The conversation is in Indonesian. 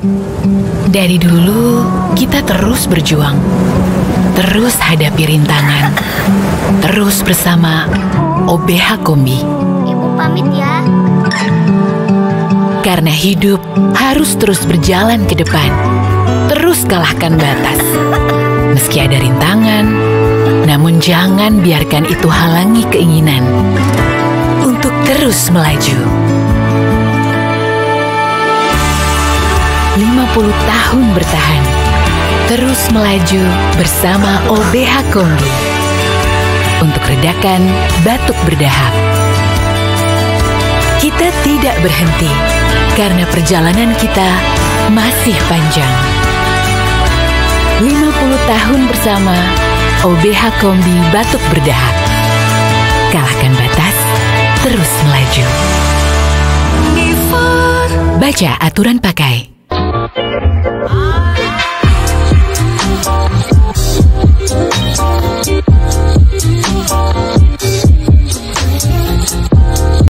Dari dulu, kita terus berjuang, terus hadapi rintangan, terus bersama OBH Kombi. Ibu pamit ya. Karena hidup harus terus berjalan ke depan, terus kalahkan batas. Meski ada rintangan, namun jangan biarkan itu halangi keinginan untuk terus melaju. 50 tahun bertahan, terus melaju bersama OBH Kombi untuk redakan batuk berdahak. Kita tidak berhenti karena perjalanan kita masih panjang. 50 tahun bersama OBH Kombi batuk berdahak. Kalahkan batas, terus melaju. Baca aturan pakai.